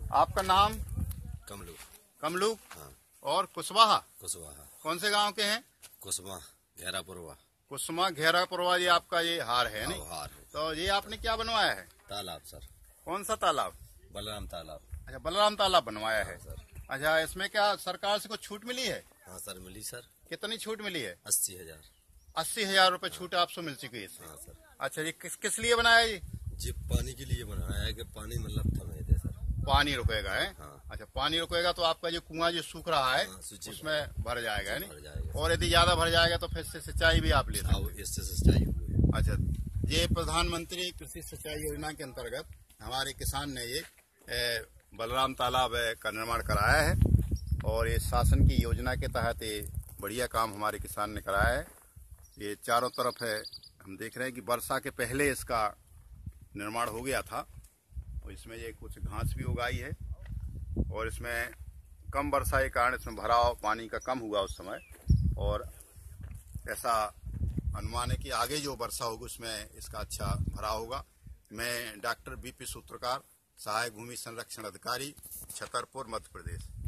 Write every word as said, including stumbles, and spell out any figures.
आपका नाम? कमलू। कमलू। हाँ। और कुशवाहा? कुशवाहा। कौन से गांव के हैं? कुसमा घेरापुरवा। कुसमा घेरापुरवा, ये आपका ये हार है नहीं? हार है। तो ये आपने क्या बनवाया है? तालाब सर। कौन सा तालाब? बलराम तालाब। अच्छा, बलराम तालाब बनवाया है सर। अच्छा, इसमें क्या सरकार से कुछ छूट मिली है? हाँ सर, मिली सर। कितनी छूट मिली है? अस्सी हजार अस्सी हजार रूपए छूट आपसे मिल चुकी है इससे? हाँ सर। अच्छा, ये किस किस लिए बनाया ये? जी पानी के लिए बनाया है कि पानी मतलब थमे दे सर। पानी रुकेगा है? हाँ। अच्छा, पानी रुकेगा तो आपका जो कुआं जो सूख रहा है हाँ, उसमें भर जाएगा है भर नहीं? जाएगा। और यदि ज्यादा भर जाएगा तो फिर से सिंचाई भी आप ले सकते हैं। इससे सिंचाई हुई। अच्छा, ये प्रधानमंत्री कृषि सिंचाई योजना के अंतर्गत हमारे किसान ने ये ए, बलराम तालाब का निर्माण कराया है और ये शासन की योजना के तहत ये बढ़िया काम हमारे किसान ने कराया है। ये चारों तरफ है, हम देख रहे हैं कि वर्षा के पहले इसका निर्माण हो गया था और इसमें ये कुछ घास भी उगाई है और इसमें कम वर्षा के कारण इसमें भराव पानी का कम हुआ उस समय, और ऐसा अनुमान है कि आगे जो वर्षा होगी उसमें इसका अच्छा भराव होगा। मैं डॉक्टर बीपी सूत्रकार, सहायक भूमि संरक्षण अधिकारी, छतरपुर, मध्य प्रदेश।